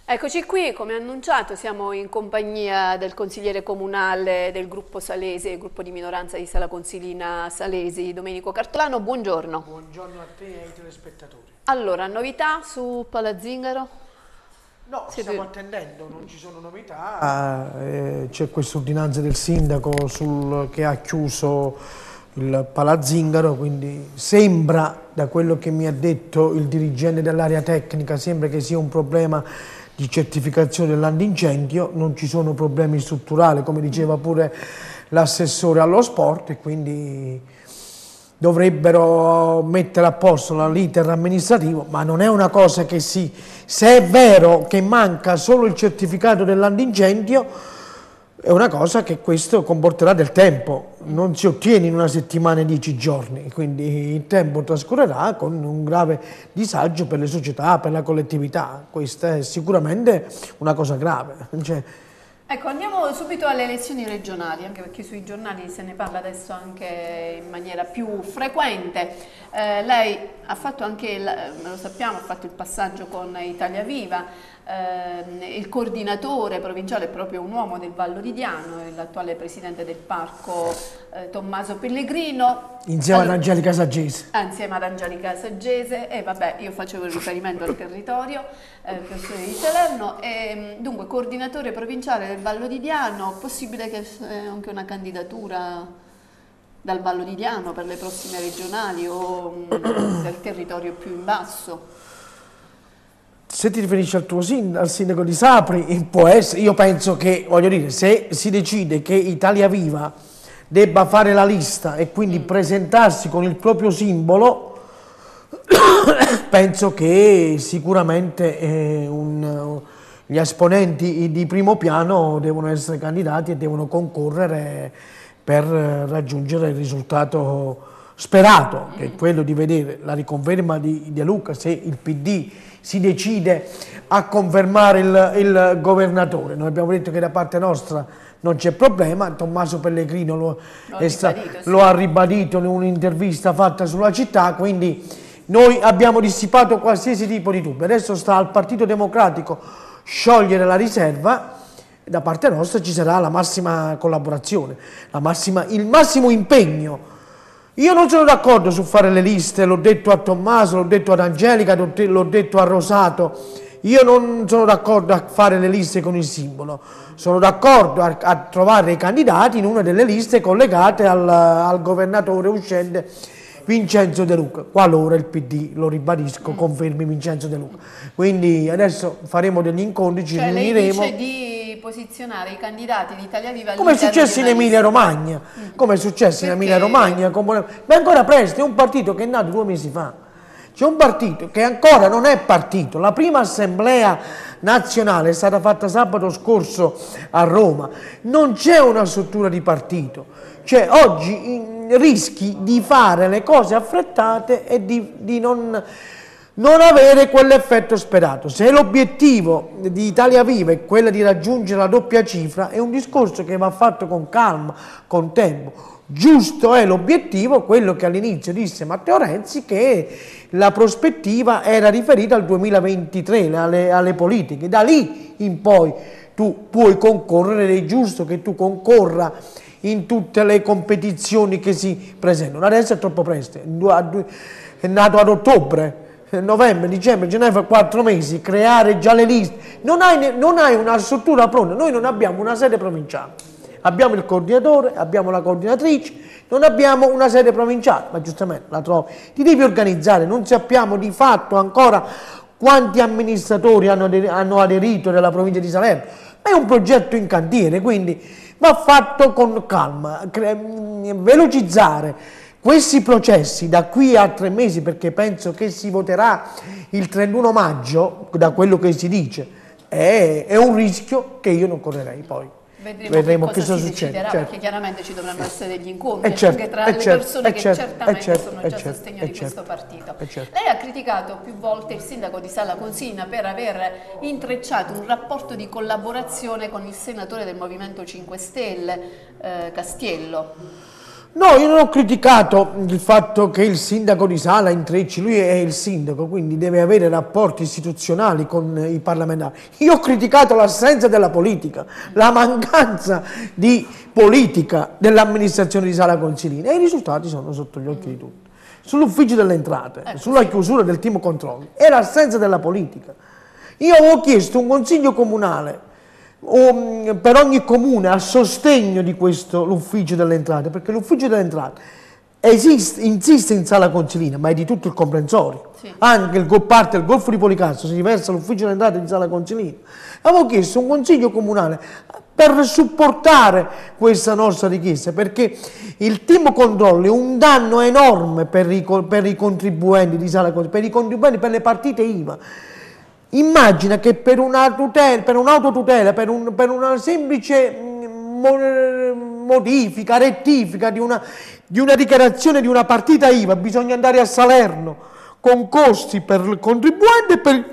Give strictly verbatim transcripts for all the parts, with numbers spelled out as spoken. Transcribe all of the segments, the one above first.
Eccoci qui, come annunciato siamo in compagnia del consigliere comunale del gruppo Salesi, il gruppo di minoranza di Sala Consilina Salesi, Domenico Cartolano. Buongiorno. Buongiorno a te e ai telespettatori. Allora, novità su Palazzingaro? No, Siete... stiamo attendendo, non ci sono novità. Ah, eh, c'è questa ordinanza del sindaco sul, che ha chiuso il Palazzingaro, quindi sembra, da quello che mi ha detto il dirigente dell'area tecnica, sembra che sia un problema di certificazione dell'antincendio, non ci sono problemi strutturali, come diceva pure l'assessore allo sport, e quindi dovrebbero mettere a posto l'iter amministrativo, ma non è una cosa che si... Se è vero che manca solo il certificato dell'antincendio, è una cosa che questo comporterà del tempo, non si ottiene in una settimana e dieci giorni, quindi il tempo trascorrerà con un grave disagio per le società, per la collettività. Questa è sicuramente una cosa grave. Cioè, ecco, andiamo subito alle elezioni regionali, anche perché sui giornali se ne parla adesso anche in maniera più frequente. Eh, lei ha fatto anche, il, lo sappiamo, ha fatto il passaggio con Italia Viva. Eh, il coordinatore provinciale è proprio un uomo del Vallo di Diano, l'attuale presidente del parco eh, Tommaso Pellegrino. Insieme allora, ad Angelica Saggese. Ah, insieme ad Angelica Saggese, e vabbè, io facevo il riferimento al territorio, eh, persone di Salerno, e dunque coordinatore provinciale del Vallo di Diano, possibile che eh, anche una candidatura dal Vallo di Diano per le prossime regionali o mh, del territorio più in basso? Se ti riferisci al tuo sindaco, al sindaco di Sapri, può essere. Io penso che, voglio dire, se si decide che Italia Viva debba fare la lista e quindi mm. presentarsi con il proprio simbolo, penso che sicuramente eh, un, gli esponenti di primo piano devono essere candidati e devono concorrere per raggiungere il risultato sperato, che è quello di vedere la riconferma di De Luca, se il P D si decide a confermare il, il governatore. Noi abbiamo detto che da parte nostra non c'è problema, Tommaso Pellegrino lo, è sta, ribadito, sì. lo ha ribadito in un'intervista fatta sulla città, quindi noi abbiamo dissipato qualsiasi tipo di dubbio. Adesso sta al Partito Democratico sciogliere la riserva, da parte nostra ci sarà la massima collaborazione, la massima, il massimo impegno. Io non sono d'accordo su fare le liste, l'ho detto a Tommaso, l'ho detto ad Angelica, l'ho detto a Rosato. Io non sono d'accordo a fare le liste con il simbolo, sono d'accordo a, a trovare i candidati in una delle liste collegate al, al governatore uscente Vincenzo De Luca, qualora il P D, lo ribadisco, confermi Vincenzo De Luca. Quindi adesso faremo degli incontri, ci cioè, riuniremo. Lei dice di posizionare i candidati di Italia Viva come è successo in Emilia Romagna, mm. come è successo Perché? in Emilia Romagna, ma è ancora presto, è un partito che è nato due mesi fa. C'è un partito che ancora non è partito, la prima assemblea nazionale è stata fatta sabato scorso a Roma, non c'è una struttura di partito, cioè oggi rischi di fare le cose affrettate e di, di non, non avere quell'effetto sperato. Se l'obiettivo di Italia Viva è quello di raggiungere la doppia cifra, è un discorso che va fatto con calma, con tempo. Giusto è l'obiettivo, quello che all'inizio disse Matteo Renzi, che la prospettiva era riferita al duemilaventitré, alle, alle politiche. Da lì in poi tu puoi concorrere, ed è giusto che tu concorra in tutte le competizioni che si presentano. Adesso è troppo presto, è nato ad ottobre, novembre, dicembre, gennaio, fa quattro mesi, creare già le liste. Non hai, non hai una struttura pronta, noi non abbiamo una sede provinciale. Abbiamo il coordinatore, abbiamo la coordinatrice, non abbiamo una sede provinciale, ma giustamente la trovi. Ti devi organizzare, non sappiamo di fatto ancora quanti amministratori hanno, hanno aderito nella provincia di Salerno. È un progetto in cantiere, quindi va fatto con calma, velocizzare questi processi da qui a tre mesi, perché penso che si voterà il trentuno maggio, da quello che si dice, è, è un rischio che io non correrei poi. Vedremo, Vedremo che cosa, cosa succederà, certo. Perché chiaramente ci dovranno essere degli incontri certo, anche tra le certo, persone che certo, certamente certo, sono già a certo, sostegno di certo, questo partito. Certo. Lei ha criticato più volte il sindaco di Sala Consilina per aver intrecciato un rapporto di collaborazione con il senatore del Movimento cinque Stelle, eh, Castiello. No, io non ho criticato il fatto che il sindaco di Sala intrecci, lui è il sindaco, quindi deve avere rapporti istituzionali con i parlamentari. Io ho criticato l'assenza della politica, la mancanza di politica dell'amministrazione di Sala Consilina e i risultati sono sotto gli occhi di tutti. Sull'ufficio delle entrate, ecco, sulla sì. chiusura del team controlli e l'assenza della politica. Io avevo chiesto un consiglio comunale Um, per ogni comune a sostegno di questo l'ufficio delle entrate, perché l'ufficio delle entrate esiste, insiste in Sala Consilina, ma è di tutto il comprensorio, sì. anche il, parte del Golfo di Policastro si riversa l'ufficio delle entrate di Sala Consilina. Avevo chiesto un consiglio comunale per supportare questa nostra richiesta, perché il team controlli è un danno enorme per i, per i contribuenti di Sala Consilina, per i contribuenti, per le partite I V A. Immagina che per una tutela, per un'autotutela, per, un, per una semplice modifica, rettifica di una, di una dichiarazione di una partita I V A bisogna andare a Salerno con costi per il contribuente e per,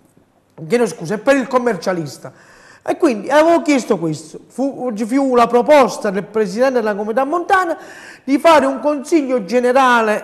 chiedo scusa, per il commercialista. E quindi avevo chiesto questo, fu, fu la proposta del Presidente della Comunità Montana di fare un consiglio generale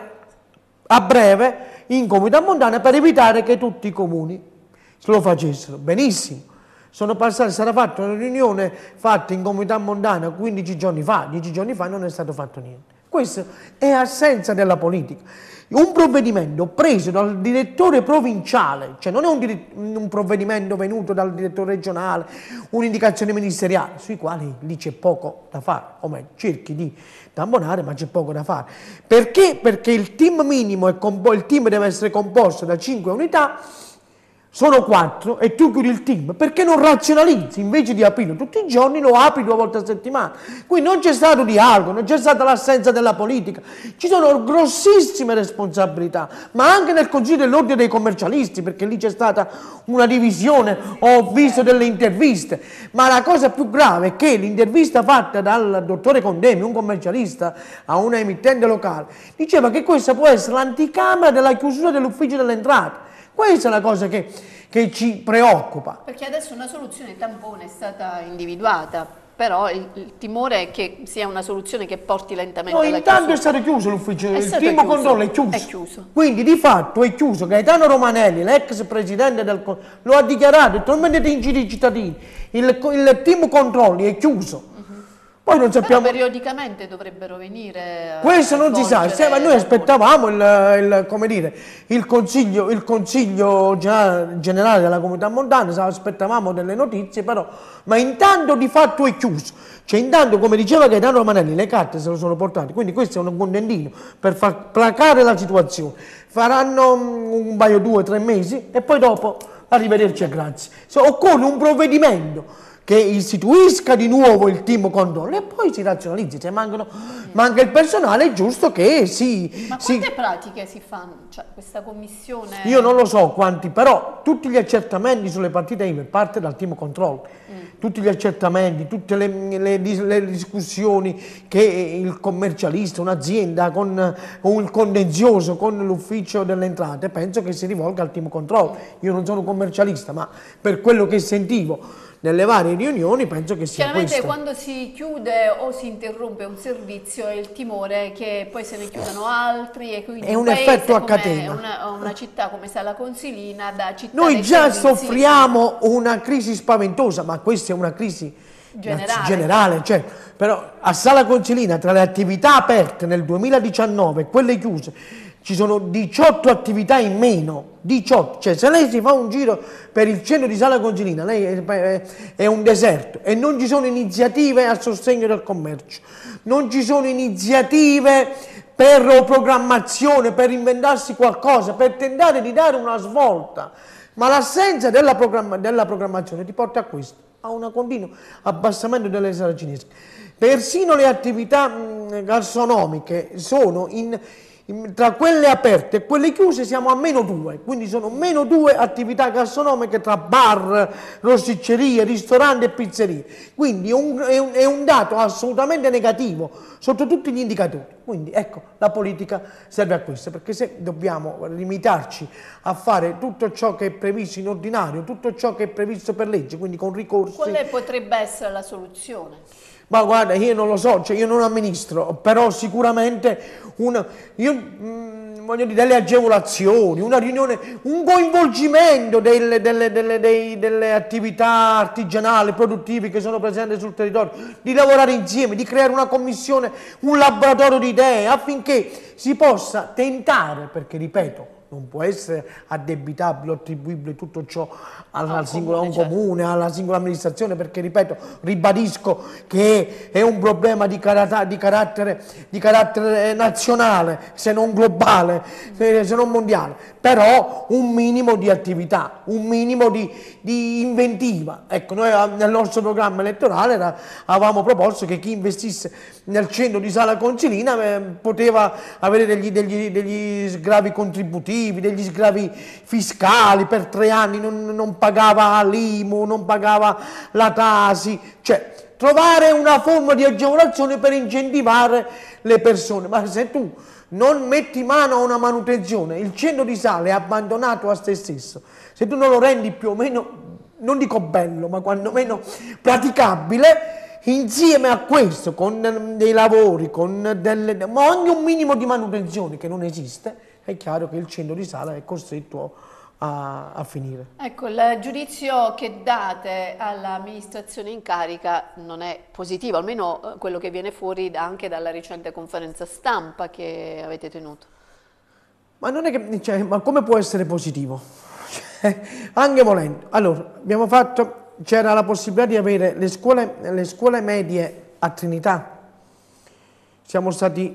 a breve in Comunità Montana per evitare che tutti i comuni lo facessero. Benissimo, sono passati, sarà fatta una riunione fatta in Comunità Montana quindici giorni fa, dieci giorni fa non è stato fatto niente. Questo è assenza della politica. Un provvedimento preso dal direttore provinciale, cioè non è un, un provvedimento venuto dal direttore regionale, un'indicazione ministeriale, sui quali lì c'è poco da fare, o meglio, cerchi di tamponare, ma c'è poco da fare. Perché? Perché il team minimo, è il team deve essere composto da cinque unità, sono quattro e tu chiudi il team, perché non razionalizzi, invece di aprirlo tutti i giorni lo apri due volte a settimana. Qui non c'è stato dialogo, non c'è stata l'assenza della politica, ci sono grossissime responsabilità, ma anche nel Consiglio dell'Ordine dei commercialisti, perché lì c'è stata una divisione, ho visto delle interviste, ma la cosa più grave è che l'intervista fatta dal dottore Condemi, un commercialista a una emittente locale, diceva che questa può essere l'anticamera della chiusura dell'ufficio delle entrate. Questa è la cosa che, che ci preoccupa. Perché adesso una soluzione tampone è stata individuata, però il, il timore è che sia una soluzione che porti lentamente no, alla intanto chiusura. è stato chiuso l'ufficio, il team chiuso, controllo è chiuso. è chiuso. Quindi di fatto è chiuso. Gaetano Romanelli, l'ex presidente del Consiglio, lo ha dichiarato, non mettete in giro i cittadini, il, il team controlli è chiuso. Poi non sappiamo. Però periodicamente dovrebbero venire. Questo non si sa, sì, ma noi aspettavamo il, il, come dire, il consiglio, il consiglio generale della Comunità Montana, aspettavamo delle notizie, però, ma intanto di fatto è chiuso. Cioè intanto, come diceva Gaetano Romanelli, le carte se lo sono portate, quindi questo è un contentino per far placare la situazione. Faranno un paio, due, tre mesi e poi dopo arrivederci e grazie. Se occorre un provvedimento che istituisca di nuovo il team controllo e poi si razionalizzi, se mancano, manca il personale è giusto che si... Ma si... quante pratiche si fanno? Cioè, questa commissione... Io non lo so quanti, però tutti gli accertamenti sulle partite I V A parte dal team controllo, mm. tutti gli accertamenti, tutte le, le, le discussioni che il commercialista, un'azienda con, con il contenzioso con l'ufficio delle entrate, penso che si rivolga al team controllo. Io non sono commercialista, ma per quello che sentivo nelle varie riunioni penso che sia chiaramente questo. Quando si chiude o si interrompe un servizio è il timore che poi se ne chiudano altri e quindi è un, un effetto a catena. Una, una città come Sala Consilina da città noi già servizi, soffriamo una crisi spaventosa, ma questa è una crisi generale, generale cioè, però a Sala Consilina tra le attività aperte nel duemiladiciannove e quelle chiuse ci sono diciotto attività in meno, diciotto, cioè se lei si fa un giro per il centro di Sala Consilina, lei è, è, è un deserto e non ci sono iniziative a sostegno del commercio, non ci sono iniziative per programmazione, per inventarsi qualcosa, per tentare di dare una svolta, ma l'assenza della, programma, della programmazione ti porta a questo, a un continuo abbassamento delle saracinesche. Persino le attività mh, gastronomiche sono in... tra quelle aperte e quelle chiuse siamo a meno due, quindi sono meno due attività gastronomiche tra bar, rosticcerie, ristoranti e pizzerie, quindi è un, è, un, è un dato assolutamente negativo sotto tutti gli indicatori. Quindi ecco, la politica serve a questo, perché se dobbiamo limitarci a fare tutto ciò che è previsto in ordinario, tutto ciò che è previsto per legge, quindi con ricorsi... Quale potrebbe essere la soluzione? Ma guarda, io non lo so, cioè io non amministro, però sicuramente una, io, mh, voglio dire, delle agevolazioni, una riunione, un coinvolgimento delle, delle, delle, dei, delle attività artigianali, produttive che sono presenti sul territorio, di lavorare insieme, di creare una commissione, un laboratorio di idee affinché si possa tentare, perché ripeto, non può essere addebitabile o attribuibile tutto ciò alla al singola, a un comune, certo. comune, alla singola amministrazione, perché ripeto, ribadisco che è un problema di, carat di, carattere, di carattere nazionale, se non globale, se, se non mondiale, però un minimo di attività, un minimo di, di inventiva. Ecco, noi nel nostro programma elettorale era, avevamo proposto che chi investisse nel centro di Sala Consilina eh, poteva avere degli, degli, degli sgravi contributivi, degli sgravi fiscali per tre anni, non, non pagava l'I M U, non pagava la Tasi, cioè trovare una forma di agevolazione per incentivare le persone. Ma se tu non metti mano a una manutenzione, il centro di Sala è abbandonato a se stesso, se tu non lo rendi più o meno, non dico bello, ma quantomeno praticabile, insieme a questo, con dei lavori, con delle, ma ogni un minimo di manutenzione che non esiste, è chiaro che il centro di Sala è costretto a, a finire. Ecco, il giudizio che date all'amministrazione in carica non è positivo, almeno quello che viene fuori anche dalla recente conferenza stampa che avete tenuto. Ma non è che, cioè, ma come può essere positivo? Cioè, anche volendo. Allora, abbiamo fatto... C'era la possibilità di avere le scuole, le scuole medie a Trinità, siamo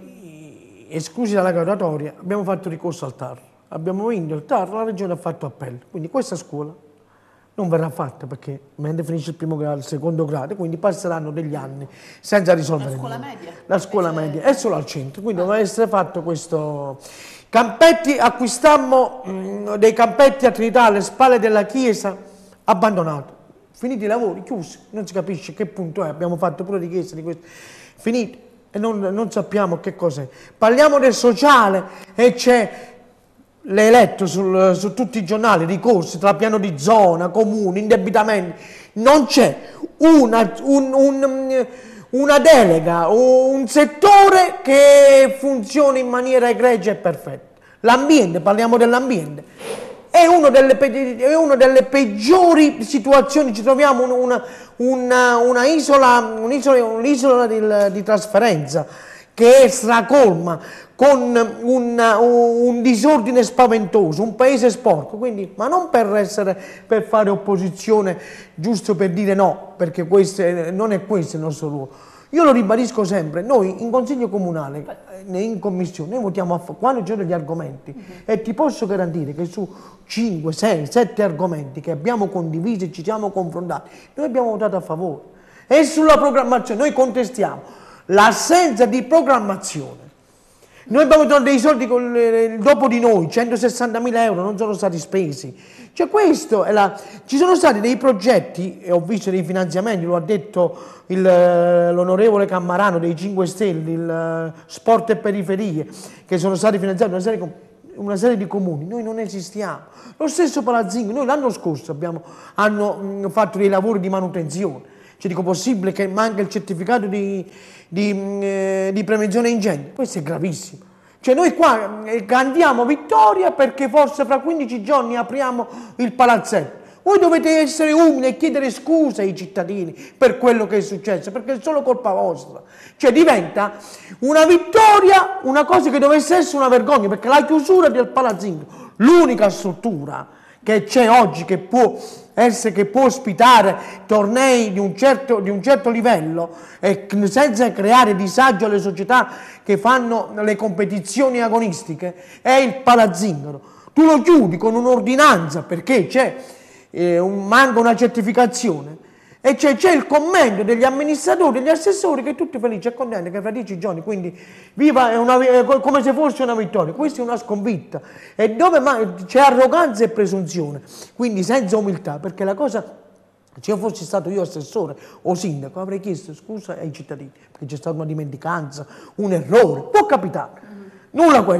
stati esclusi dalla graduatoria, abbiamo fatto ricorso al T A R, abbiamo vinto il T A R, la regione ha fatto appello, quindi questa scuola non verrà fatta perché mentre finisce il primo grado, il secondo grado, quindi passeranno degli anni senza risolvere La scuola niente. media? La scuola media è solo al centro, quindi doveva essere fatto questo... Campetti, acquistammo mh, dei campetti a Trinità alle spalle della chiesa, abbandonato. Finiti i lavori, chiusi, non si capisce che punto è, abbiamo fatto pure richieste di questo, finiti e non, non sappiamo che cos'è. Parliamo del sociale e c'è, l'hai letto sul, su tutti i giornali, ricorsi tra piano di zona, comuni, indebitamenti, non c'è una, un, un, una delega, un settore che funzioni in maniera egregia e perfetta. L'ambiente, parliamo dell'ambiente. È una delle, è una delle peggiori situazioni, ci troviamo una, una, una isola, un'isola, un'isola di, di trasferenza che è stracolma, con un, un disordine spaventoso, un paese sporco, quindi, ma non per, essere, per fare opposizione giusto per dire no, perché questo è, non è questo il nostro ruolo. Io lo ribadisco sempre, noi in Consiglio Comunale, in Commissione, noi votiamo a quando c'è degli argomenti uh-huh. e ti posso garantire che su cinque, sei, sette argomenti che abbiamo condiviso e ci siamo confrontati, noi abbiamo votato a favore. E sulla programmazione, noi contestiamo l'assenza di programmazione. Noi abbiamo dato dei soldi con il dopo di noi, centosessantamila euro non sono stati spesi. Cioè questo è la... Ci sono stati dei progetti, e ho visto dei finanziamenti, lo ha detto l'onorevole Cammarano dei cinque Stelle, il Sport e Periferie, che sono stati finanziati una serie, una serie di comuni. Noi non esistiamo. Lo stesso Palazzino, noi l'anno scorso abbiamo, hanno mh, fatto dei lavori di manutenzione. Cioè dico, possibile che manca il certificato di, di, eh, di prevenzione incendi? Questo è gravissimo. Cioè noi qua eh, cantiamo vittoria perché forse fra quindici giorni apriamo il palazzetto. Voi dovete essere umili e chiedere scusa ai cittadini per quello che è successo, perché è solo colpa vostra. Cioè diventa una vittoria, una cosa che dovesse essere una vergogna, perché la chiusura del Palazzino, l'unica struttura che c'è oggi che può essere, che può ospitare tornei di un certo, di un certo livello e senza creare disagio alle società che fanno le competizioni agonistiche, è il Palazzingaro. Tu lo chiudi con un'ordinanza perché c'è eh, un, manca una certificazione e c'è il commento degli amministratori, degli assessori, che tutti felici e contenti che fra dieci giorni, quindi viva, è una, è come se fosse una vittoria. Questa è una sconfitta e dove c'è arroganza e presunzione, quindi senza umiltà, perché la cosa, se io fossi stato io assessore o sindaco, avrei chiesto scusa ai cittadini perché c'è stata una dimenticanza, un errore, può capitare, nulla questi.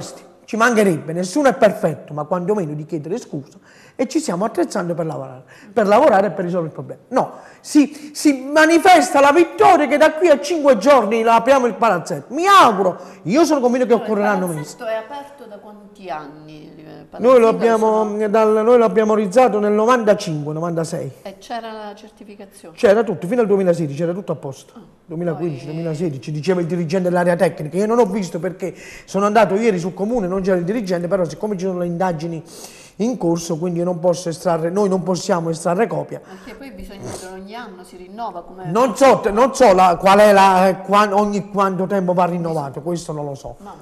ci mancherebbe, nessuno è perfetto, ma quantomeno di chiedere scusa e ci stiamo attrezzando per lavorare, per lavorare e per risolvere il problema. No, si, si manifesta la vittoria che da qui a cinque giorni la apriamo il palazzetto. Mi auguro, io sono convinto che Allora, occorreranno il mesi. palazzetto è aperto da quanti anni? Noi lo abbiamo, dal, noi lo abbiamo realizzato nel novantacinque novantasei. E c'era la certificazione? C'era tutto, fino al duemilasedici era tutto a posto. duemilaquindici duemilasedici, diceva il dirigente dell'area tecnica. Io non ho visto perché sono andato ieri sul comune, non c'era il dirigente, però siccome ci sono le indagini in corso, quindi io non posso estrarre, noi non possiamo estrarre copia. Perché poi bisogna che ogni anno si rinnova come... Non so, non so la, qual è la, qua, ogni quanto tempo va rinnovato, questo non lo so. Vabbè.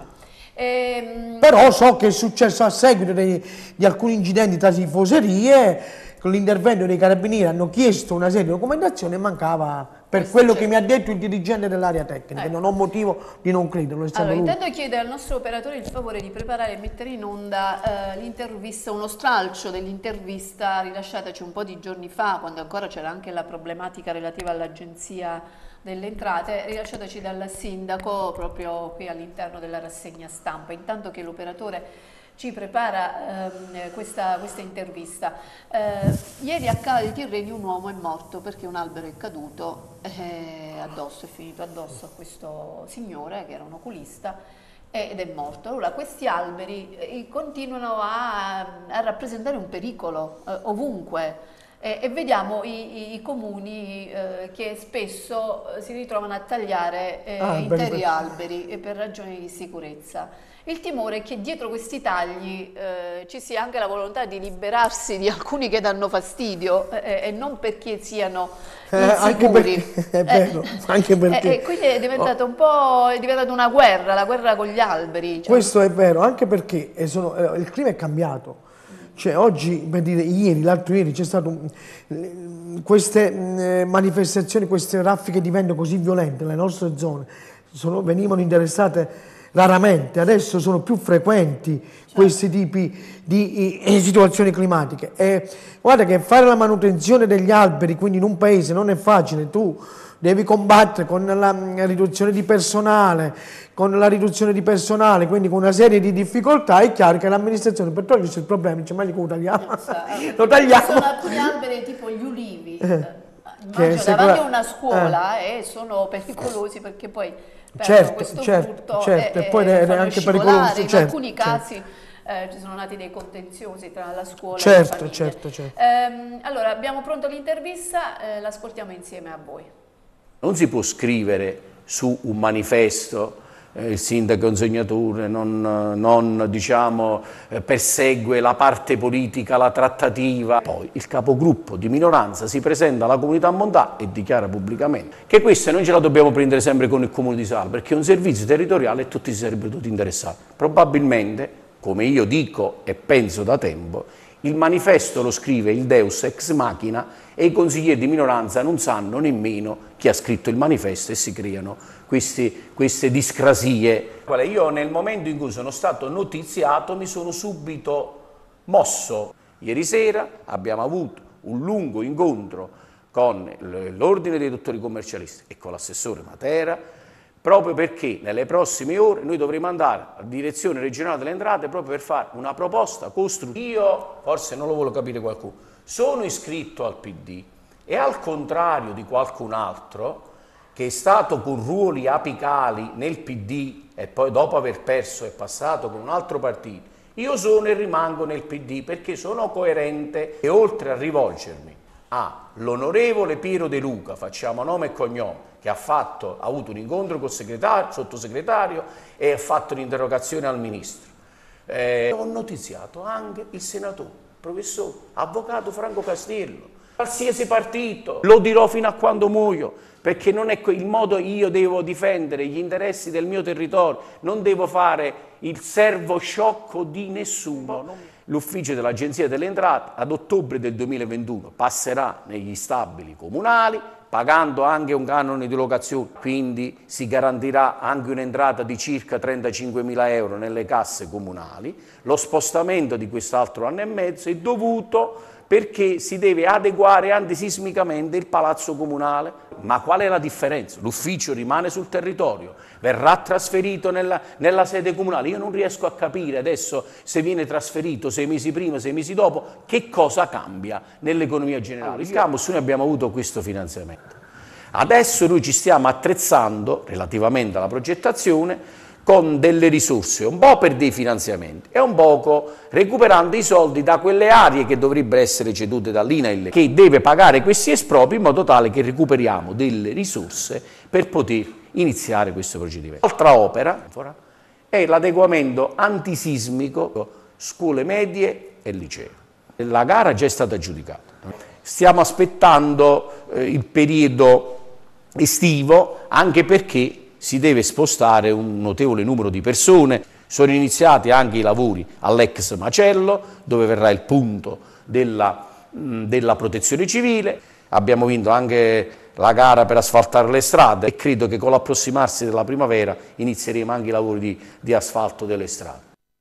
Ehm... Però so che è successo a seguito dei, di alcuni incidenti tra tifoserie, con l'intervento dei carabinieri hanno chiesto una serie di documentazioni e mancava, per Questo quello che mi ha detto il dirigente dell'area tecnica, ecco. Non ho motivo di non crederlo. Allora, intendo chiedere al nostro operatore il favore di preparare e mettere in onda eh, l'intervista, uno stralcio dell'intervista rilasciataci un po' di giorni fa, quando ancora c'era anche la problematica relativa all'agenzia delle entrate, rilasciataci dal sindaco proprio qui all'interno della rassegna stampa, intanto che l'operatore ci prepara ehm, questa, questa intervista. Eh, ieri a Cava dei Tirreni un uomo è morto perché un albero è caduto eh, addosso, è finito addosso a questo signore che era un oculista ed è morto. Allora questi alberi eh, continuano a, a rappresentare un pericolo eh, ovunque. E, e vediamo i, i, i comuni eh, che spesso si ritrovano a tagliare eh, ah, interi per... alberi e per ragioni di sicurezza. Il timore è che dietro questi tagli eh, ci sia anche la volontà di liberarsi di alcuni che danno fastidio eh, e non perché siano eh, anche perché, è vero, eh, anche perché... E quindi è diventata un po' è diventata una guerra, la guerra con gli alberi. Cioè. Questo è vero, anche perché sono, eh, il clima è cambiato. Cioè oggi, per dire, ieri, l'altro ieri c'è stato um, queste um, manifestazioni, queste raffiche di vento così violente nelle nostre zone sono, venivano interessate raramente, adesso sono più frequenti certo. questi tipi di, di situazioni climatiche. E guarda che fare la manutenzione degli alberi, quindi in un paese, non è facile, tu devi combattere con la riduzione di personale, con la riduzione di personale, quindi con una serie di difficoltà. È chiaro che l'amministrazione per togliersi il problema dice meglio che lo tagliamo, lo tagliamo. Ci sono alcuni alberi tipo gli ulivi, eh, immagino davanti a una scuola eh. e sono pericolosi perché poi certo, questo certo, frutto certo, e, e poi è anche pericoloso. In certo, alcuni casi certo. Eh, ci sono nati dei contenziosi tra la scuola certo, e le famiglie. Certo, certo. Eh, allora, abbiamo pronto l'intervista, eh, l'ascoltiamo insieme a voi. Non si può scrivere su un manifesto, eh, il sindaco è un sognatore, non, non diciamo, eh, persegue la parte politica, la trattativa. Poi il capogruppo di minoranza si presenta alla comunità montana e dichiara pubblicamente che questa non ce la dobbiamo prendere sempre con il comune di Sala, perché è un servizio territoriale e tutti si sarebbero dovuti interessare. Probabilmente, come io dico e penso da tempo, il manifesto lo scrive il Deus ex machina e i consiglieri di minoranza non sanno nemmeno chi ha scritto il manifesto e si creano questi, queste discrasie. Io nel momento in cui sono stato notiziato mi sono subito mosso. Ieri sera abbiamo avuto un lungo incontro con l'ordine dei dottori commercialisti e con l'assessore Matera, proprio perché nelle prossime ore noi dovremo andare alla direzione regionale delle entrate proprio per fare una proposta costruttiva. Io, forse non lo vuole capire qualcuno, sono iscritto al P D e al contrario di qualcun altro che è stato con ruoli apicali nel P D e poi dopo aver perso è passato con un altro partito, io sono e rimango nel P D perché sono coerente e oltre a rivolgermi all'onorevole Piero De Luca, facciamo nome e cognome, che ha, fatto, ha avuto un incontro col segretario, sottosegretario e ha fatto un'interrogazione al ministro. Eh, ho notiziato anche il senatore, professore, avvocato Franco Castiello, qualsiasi partito, lo dirò fino a quando muoio, perché non è il modo io devo difendere gli interessi del mio territorio, non devo fare il servo sciocco di nessuno. L'ufficio dell'Agenzia delle Entrate ad ottobre del duemilaventuno passerà negli stabili comunali, pagando anche un canone di locazione, quindi si garantirà anche un'entrata di circa trentacinquemila euro nelle casse comunali. Lo spostamento di quest'altro anno e mezzo è dovuto perché si deve adeguare antisismicamente il palazzo comunale. Ma qual è la differenza? L'ufficio rimane sul territorio, verrà trasferito nella, nella sede comunale. Io non riesco a capire adesso se viene trasferito sei mesi prima, sei mesi dopo, che cosa cambia nell'economia generale. Il campus noi abbiamo avuto questo finanziamento. Adesso noi ci stiamo attrezzando relativamente alla progettazione con delle risorse, un po' per dei finanziamenti e un poco recuperando i soldi da quelle aree che dovrebbero essere cedute dall'I N A I L, che deve pagare questi espropri in modo tale che recuperiamo delle risorse per poter iniziare questo procedimento. L'altra opera è l'adeguamento antisismico scuole medie e licei. La gara già è stata aggiudicata. Stiamo aspettando eh, il periodo estivo, anche perché si deve spostare un notevole numero di persone. Sono iniziati anche i lavori all'ex macello, dove verrà il punto della, della protezione civile. Abbiamo vinto anche la gara per asfaltare le strade e credo che con l'approssimarsi della primavera inizieremo anche i lavori di, di asfalto delle strade.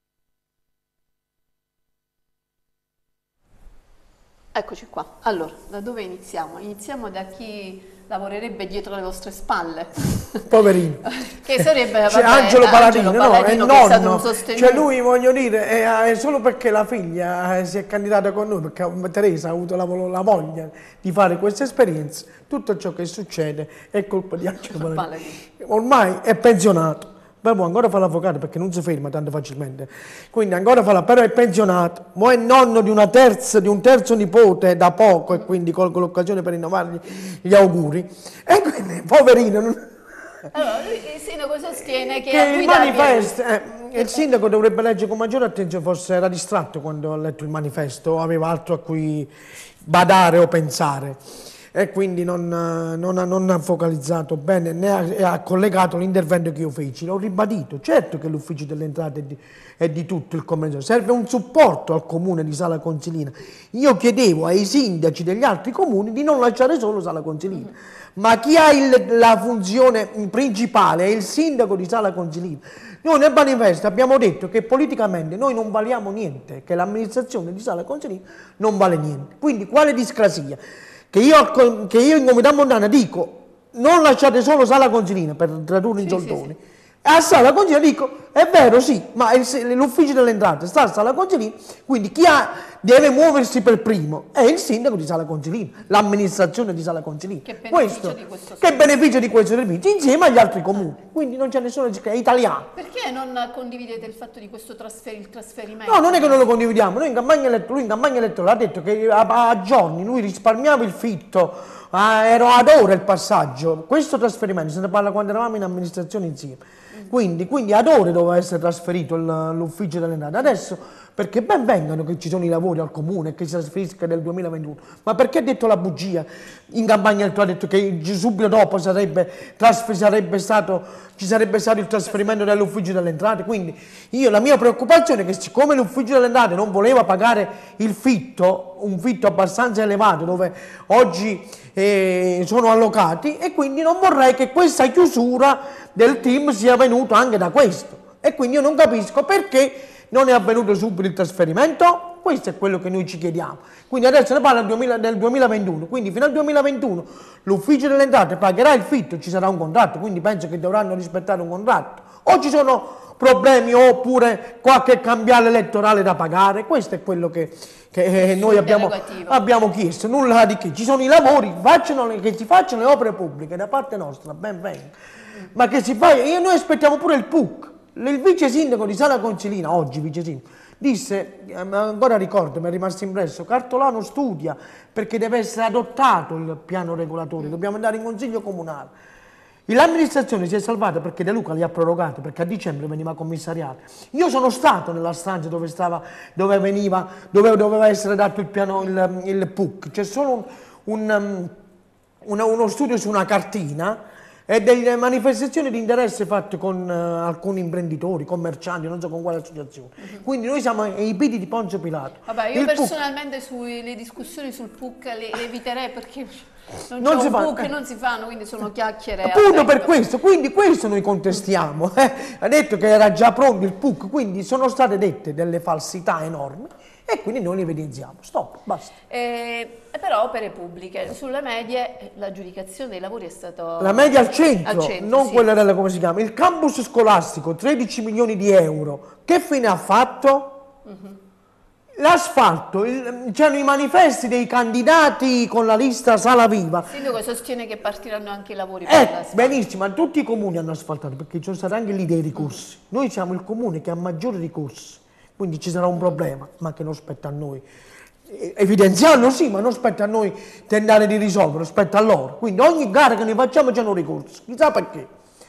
Eccoci qua. Allora, da dove iniziamo? Iniziamo da chi lavorerebbe dietro le vostre spalle. Poverino. Che sarebbe cioè, vabbè, Angelo Paladino, Angelo Paladino, no, che è è stato un nonno. sostenuto. Cioè lui, voglio dire, è, è solo perché la figlia eh, si è candidata con noi, perché Teresa ha avuto la, la voglia di fare questa esperienza, tutto ciò che succede è colpa di Angelo Paladino. Paladino. Ormai è pensionato. Poi può ancora fare l'avvocato perché non si ferma tanto facilmente, quindi ancora fa la, però è pensionato, mo è nonno di una terza, di un terzo nipote da poco e quindi colgo l'occasione per rinnovargli gli auguri. E quindi, poverino. Non... Allora, il sindaco sostiene che, che a il manifesto, eh, il sindaco dovrebbe leggere con maggiore attenzione, forse era distratto quando ha letto il manifesto, aveva altro a cui badare o pensare. E quindi non, non, ha, non ha focalizzato bene né ha, ha collegato l'intervento che io feci. L'ho ribadito, certo che l'ufficio delle entrate è di, è di tutto il comune, serve un supporto al comune di Sala Consilina. Io chiedevo ai sindaci degli altri comuni di non lasciare solo Sala Consilina, ma chi ha il, la funzione principale è il sindaco di Sala Consilina. Noi nel manifesto abbiamo detto che politicamente noi non valiamo niente, che l'amministrazione di Sala Consilina non vale niente. Quindi quale discrasia? Che io, che io in Comunità Montana dico non lasciate solo Sala Consilina per tradurre in sì, soldoni, sì, sì. E a Sala Consilina dico è vero sì, ma l'ufficio delle entrate sta a Sala Consilina, quindi chi ha, deve muoversi per primo è il sindaco di Sala Consilina, l'amministrazione di Sala Consilina. Che beneficia questo, di questo che beneficia di questo servizio insieme agli altri comuni, quindi non c'è nessuno, è italiano. Perché non condividete il fatto di questo trasfer il trasferimento? No, non è che non lo condividiamo, noi in campagna elettorale, lui in campagna elettorale ha detto che a, a giorni lui risparmiava il fitto, ah, ero ad ora il passaggio, questo trasferimento, se ne parla quando eravamo in amministrazione insieme, mm. quindi, quindi ad ore doveva essere trasferito l'ufficio delle entrate, adesso perché ben vengano che ci sono i lavori al comune e che si trasferisca nel duemilaventuno, ma perché ha detto la bugia? In campagna elettorale ha detto che subito dopo sarebbe, sarebbe stato, ci sarebbe stato il trasferimento dell'ufficio delle entrate, quindi io la mia preoccupazione è che siccome l'ufficio delle entrate non voleva pagare il fitto, un fitto abbastanza elevato dove oggi eh, sono allocati, e quindi non vorrei che questa chiusura del team sia venuta anche da questo, e quindi io non capisco perché non è avvenuto subito il trasferimento. Questo è quello che noi ci chiediamo. Quindi adesso ne parla del duemilaventuno, quindi fino al duemilaventuno l'ufficio delle entrate pagherà il fitto, ci sarà un contratto, quindi penso che dovranno rispettare un contratto. O ci sono problemi oppure qualche cambiale elettorale da pagare, questo è quello che, che noi abbiamo, abbiamo chiesto, nulla di che. Ci sono i lavori, facciano, che si facciano le opere pubbliche da parte nostra, ben venga. Ma che si fa, e noi aspettiamo pure il P U C. Il vice sindaco di Sala Consilina, oggi vice sindaco, disse, ancora ricordo, mi è rimasto impresso, Cartolano studia perché deve essere adottato il piano regolatore, dobbiamo andare in consiglio comunale. L'amministrazione si è salvata perché De Luca li ha prorogati, perché a dicembre veniva commissariato. Io sono stato nella stanza dove, stava, dove, veniva, dove doveva essere dato il, piano, il, il P U C, c'è solo un, un, uno, uno studio su una cartina e delle manifestazioni di interesse fatte con uh, alcuni imprenditori, commercianti, non so con quale associazione. Uh-huh. Quindi noi siamo ai piedi di Ponzio Pilato. Vabbè, io il personalmente sulle discussioni sul P U C le, le eviterei perché non, non c'è si un fa, P U C eh. non si fanno, quindi sono chiacchiere. Appunto per questo, quindi questo noi contestiamo. Eh. Ha detto che era già pronto il P U C, quindi sono state dette delle falsità enormi e quindi noi li evidenziamo. Stop, basta. Eh, però opere pubbliche, sulle medie l'aggiudicazione dei lavori è stata... La media al centro, al centro non sì. quella della, come si chiama, il campus scolastico, tredici milioni di euro, che fine ha fatto? Uh-huh. L'asfalto, c'erano i manifesti dei candidati con la lista Sala Viva. Il sindaco sostiene che partiranno anche i lavori per Eh, l'asfalto. benissimo, ma tutti i comuni hanno asfaltato perché ci sono stati anche lì dei ricorsi. Mm. Noi siamo il comune che ha maggiori ricorsi, quindi ci sarà un problema, ma che non spetta a noi. Evidenziarlo sì, ma non spetta a noi tentare di risolverlo, spetta a loro. Quindi ogni gara che noi facciamo c'è un ricorso, chissà perché.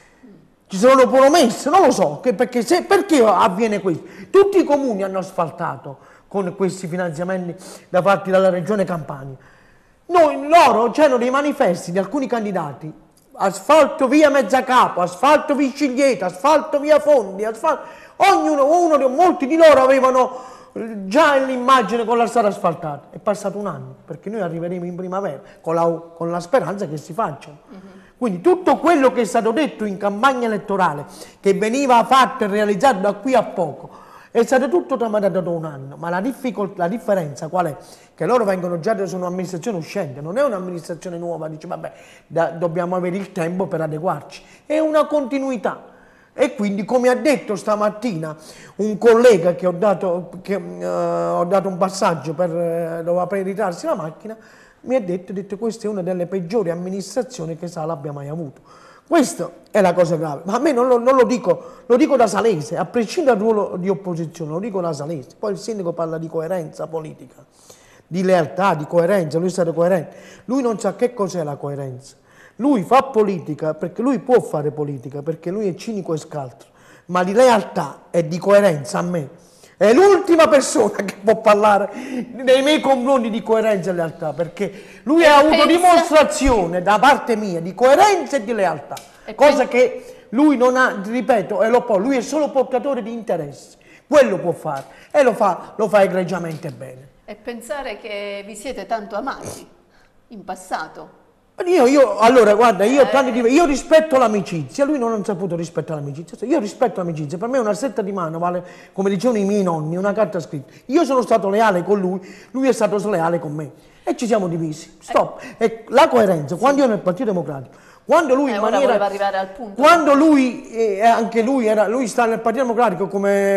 Ci sono promesse, non lo so, che perché, se, perché avviene questo. Tutti i comuni hanno asfaltato con questi finanziamenti da parte dalla regione Campania. Noi, loro c'erano dei manifesti di alcuni candidati, asfalto via Mezzacapo, asfalto via Sciglieta, asfalto via Fondi, asfalto... ognuno, uno, molti di loro avevano già l'immagine con la strada asfaltata. È passato un anno, perché noi arriveremo in primavera con la, con la speranza che si facciano. Uh-huh. Quindi tutto quello che è stato detto in campagna elettorale, che veniva fatto e realizzato da qui a poco, è stato tutto tramandato da un anno, ma la, la differenza qual è? Che loro vengono già da un'amministrazione uscente, non è un'amministrazione nuova, dice vabbè, da, dobbiamo avere il tempo per adeguarci, è una continuità. E quindi, come ha detto stamattina un collega che ho dato, che, uh, ho dato un passaggio per uh, doveva ritirarsi la macchina, mi ha detto, detto questa è una delle peggiori amministrazioni che Sala abbia mai avuto. Questa è la cosa grave, ma a me non lo, non lo dico, lo dico da salese, a prescindere dal ruolo di opposizione, lo dico da salese. Poi il sindaco parla di coerenza politica, di lealtà, di coerenza, lui è stato coerente. Lui non sa che cos'è la coerenza. Lui fa politica perché lui può fare politica, perché lui è cinico e scaltro, ma di lealtà e di coerenza a me è l'ultima persona che può parlare nei miei confronti di coerenza e lealtà, perché lui ha avuto dimostrazione da parte mia di coerenza e di lealtà, e cosa che lui non ha, ripeto, e lo può, lui è solo portatore di interessi, quello può fare e lo fa, lo fa egregiamente bene. E pensare che vi siete tanto amati in passato. Io, io, allora, guarda, io, eh. tanti, io rispetto l'amicizia, lui non ha saputo rispettare l'amicizia, io rispetto l'amicizia, per me una stretta di mano vale, come dicevano i miei nonni, una carta scritta. Io sono stato leale con lui, lui è stato sleale con me e ci siamo divisi, stop. Eh. E la coerenza, sì. Quando io nel Partito Democratico, quando lui eh, in maniera, arrivare al punto. Quando lui, eh, anche lui, era, lui sta nel Partito Democratico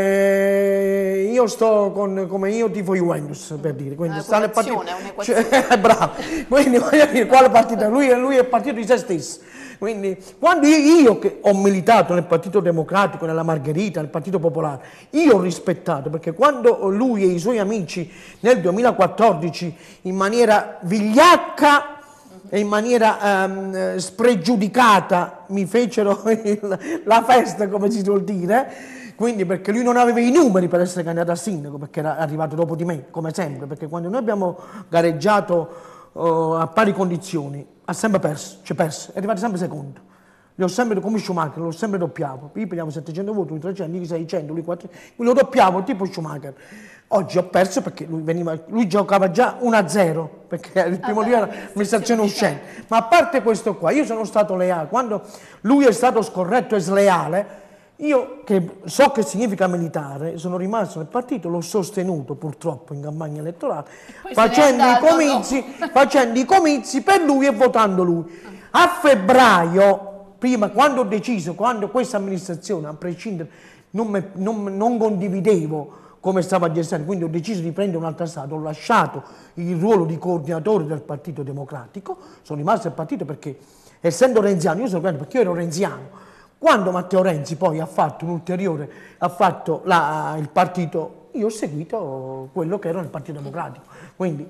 come io sto con, come io tifo Juventus, per dire, quindi sta nel Partito, cioè, bravo, quindi voglio dire, quale partito? Lui, lui è il partito di se stesso, quindi quando io, io che ho militato nel Partito Democratico, nella Margherita, nel Partito Popolare, io ho rispettato, perché quando lui e i suoi amici nel duemilaquattordici in maniera vigliacca e in maniera um, spregiudicata mi fecero il, la festa, come si suol dire, quindi perché lui non aveva i numeri per essere candidato a sindaco, perché era arrivato dopo di me, come sempre, perché quando noi abbiamo gareggiato uh, a pari condizioni ha sempre perso, ci ha perso, è arrivato sempre secondo. Li ho sempre, come Schumacher, l'ho sempre doppiato. Io prendiamo settecento voti, lui trecento, lui seicento, lui quattrocento, lo doppiavo tipo Schumacher. Oggi ho perso perché lui, veniva, lui giocava già uno a zero, perché il primo livello era amministrazione uscente. Ma a parte questo qua, io sono stato leale. Quando lui è stato scorretto e sleale, io che so che significa militare, sono rimasto nel partito, l'ho sostenuto purtroppo in campagna elettorale, facendo i, comizi, no. facendo i comizi per lui e votando lui. A febbraio, prima, quando ho deciso, quando questa amministrazione, a prescindere, non, me, non, non condividevo come stava a gestire, quindi ho deciso di prendere un'altra strada, ho lasciato il ruolo di coordinatore del Partito Democratico, sono rimasto al partito perché, essendo renziano, io sono grande perché io ero renziano. Quando Matteo Renzi poi ha fatto un ulteriore, ha fatto la, il partito, io ho seguito quello che era nel Partito Democratico, quindi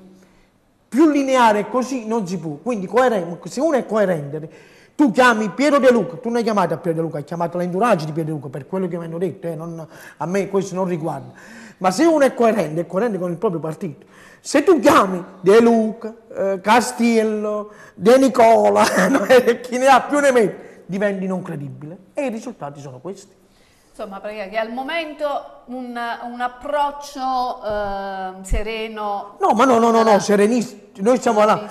più lineare così non si può, quindi se uno è coerente, tu chiami Piero De Luca, tu non hai chiamato a Piero De Luca, hai chiamato l'entourage di Piero De Luca, per quello che mi hanno detto, eh, non, a me questo non riguarda, ma se uno è coerente, è coerente con il proprio partito. Se tu chiami De Luca, eh, Castiello, De Nicola, chi ne ha più ne mette, diventi non credibile e i risultati sono questi. Insomma, perché al momento un, un approccio eh, sereno. No, ma no, no, no, no, serenissimo. Noi siamo là.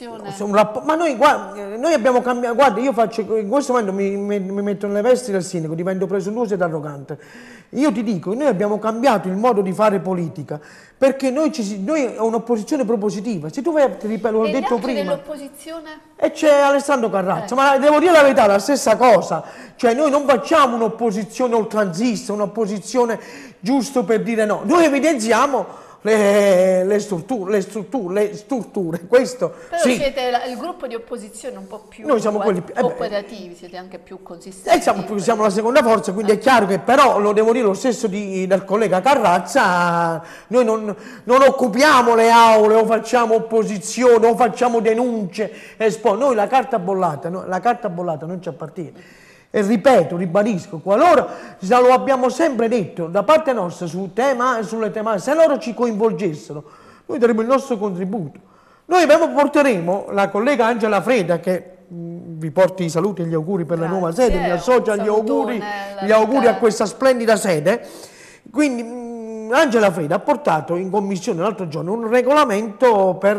Ma noi, guarda, noi abbiamo cambiato. Guarda, io faccio in questo momento mi, mi, mi metto nelle vesti del sindaco, divento presuntuoso ed arrogante. Io ti dico, noi abbiamo cambiato il modo di fare politica perché noi, ci, noi è un'opposizione propositiva. Se tu vai, ti ripeto, l'ho e detto gli altri prima. dell'opposizione? E c'è Alessandro Carrazza, Eh. ma devo dire la verità, la stessa cosa. Cioè noi non facciamo un'opposizione oltranzista, un'opposizione giusto per dire no. Noi evidenziamo le, le strutture, le strutture, le strutture. Questo Però sì. siete la- il gruppo di opposizione un po' più Noi siamo quelli più- eh beh. operativi, siete anche più consistenti. E siamo, siamo la seconda forza, quindi è chiaro che però, lo devo dire lo stesso di- del collega Carrazza, noi non, non occupiamo le aule o facciamo opposizione o facciamo denunce, espo- noi la carta bollata, no, la carta bollata non ci appartiene. E ripeto, ribadisco, qualora, già lo abbiamo sempre detto, da parte nostra su tema, sulle tematiche, se loro ci coinvolgessero, noi daremo il nostro contributo. Noi abbiamo- porteremo la collega Angela Freda che mh, vi porti i saluti e gli auguri per Grazie, la nuova sede, mi associo agli salutone, auguri, la gli auguri a vita. questa splendida sede. Quindi mh, Angela Freda ha portato in commissione l'altro giorno un regolamento per,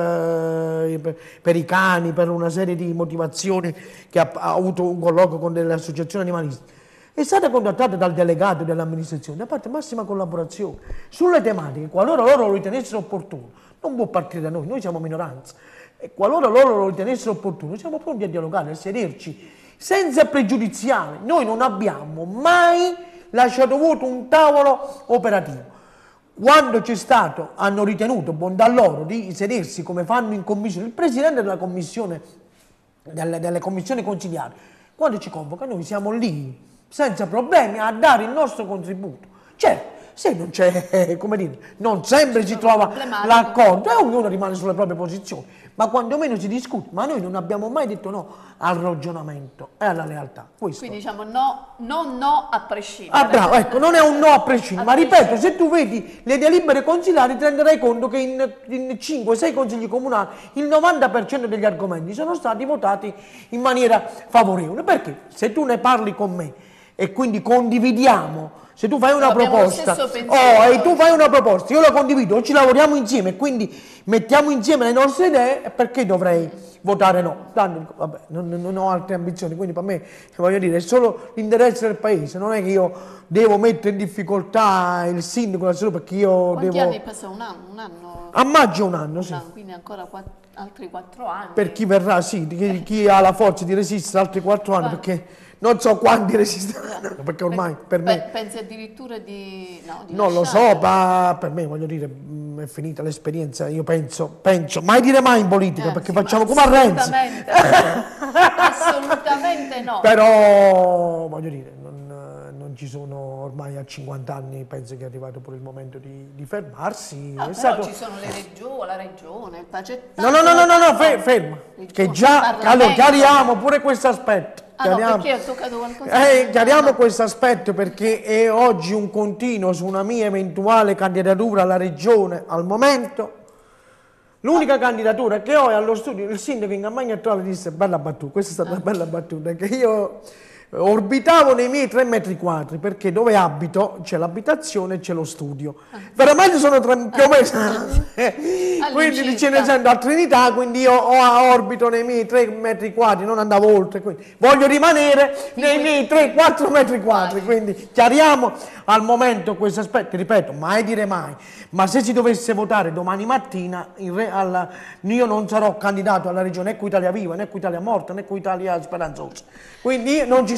eh, per, per i cani, per una serie di motivazioni che ha, ha avuto un colloquio con delle associazioni animaliste. È stata contattata dal delegato dell'amministrazione, da parte massima collaborazione sulle tematiche, qualora loro lo ritenessero opportuno. Non può partire da noi, noi siamo minoranza. E qualora loro lo ritenessero opportuno, siamo pronti a dialogare, a sederci senza pregiudiziali. Noi non abbiamo mai lasciato vuoto un tavolo operativo. Quando c'è stato, hanno ritenuto bontà loro di sedersi come fanno in commissione, il presidente della commissione, delle, delle commissioni consigliari, quando ci convoca noi siamo lì senza problemi a dare il nostro contributo. Certo, se non c'è, come dire, non sempre si trova l'accordo e ognuno rimane sulle proprie posizioni, ma quantomeno si discute. Ma noi non abbiamo mai detto no al ragionamento e alla lealtà. Questo. Quindi diciamo no, no, no a prescindere. Ah bravo, ecco, non è un no a prescindere, ma ripeto, se tu vedi le delibere consigliari ti renderai conto che in, in cinque sei consigli comunali il novanta per cento degli argomenti sono stati votati in maniera favorevole. Perché se tu ne parli con me e quindi condividiamo, se tu fai una Abbiamo lo proposta, stesso pensiero. oh, e tu fai una proposta, io la condivido, o ci lavoriamo insieme e quindi mettiamo insieme le nostre idee, perché dovrei votare no? Tanto, vabbè, non, non ho altre ambizioni, quindi per me, voglio dire, è solo l'interesse del paese, non è che io devo mettere in difficoltà il sindaco solo perché io Quanti devo... anni passa? Un anno? Un anno? A maggio un anno, sì. Un anno, quindi ancora quatt- altri quattro anni. Per chi verrà, sì, chi, chi ha la forza di resistere altri quattro anni, Va. perché non so quanti resisteranno, perché ormai per me... Pe- pensi addirittura di... No, di Non lo lasciare? so, ma per me, voglio dire, mh, è finita l'esperienza, io penso, penso, mai dire mai in politica, Eh, perché sì, facciamo ma come a Renzi. assolutamente. Assolutamente no. Però, voglio dire, non, non ci sono, ormai a cinquanta anni, penso che è arrivato pure il momento di, di fermarsi. No, è però stato... ci sono le regioni, la regione, il No, Pacettano. no, no, no, no, no, fe- ferma, Regione, che già, Parlamento. allora, chiariamo pure questo aspetto. Ah no, Chiariamo. perché ho toccato qualcosa? Eh, chiariamo questo aspetto perché è oggi un continuo su una mia eventuale candidatura alla regione al momento. L'unica candidatura che ho è allo studio, il sindaco in campagna elettorale disse, bella battuta, questa è stata una bella battuta, che io orbitavo nei miei tre metri quadri, perché dove abito c'è l'abitazione e c'è lo studio. Veramente sono tre, più o meno, quindi ce ne sono a Trinità, quindi io ho orbito nei miei tre metri quadri, non andavo oltre, quindi voglio rimanere nei miei tre quattro metri quadri, quindi chiariamo al momento questo aspetto, ripeto, mai dire mai, ma se si dovesse votare domani mattina, in re, alla, io non sarò candidato alla regione né con Italia Viva, né con Italia Morta, né con Italia Speranzosa, quindi io non ci sono.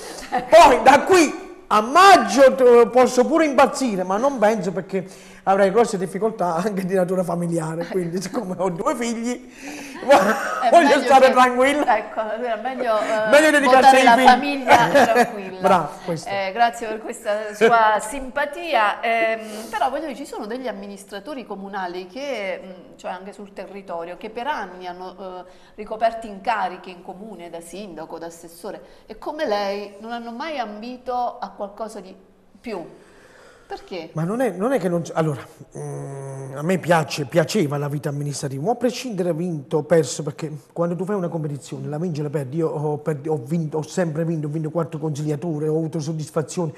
Poi da qui a maggio t- posso pure impazzire, ma non penso, perché avrei grosse difficoltà anche di natura familiare, quindi siccome ho due figli voglio stare che, tranquillo. Ecco, è meglio, eh, Meglio dedicarsi votare ai la figli. famiglia tranquilla. Bravo, questo. Eh, grazie per questa sua simpatia. Ehm, però voglio dire, ci sono degli amministratori comunali che, mh, cioè anche sul territorio, che per anni hanno eh, ricoperto incarichi in comune, da sindaco, da assessore, e come lei non hanno mai ambito a qualcosa di più. Perché? Ma non è, non è che non... Allora, mm, a me piace, piaceva la vita amministrativa, ma a prescindere vinto o perso, perché quando tu fai una competizione, la vinci e la perdi, io ho, perdi, ho, vinto, ho sempre vinto, ho vinto quattro consigliature, ho avuto soddisfazioni,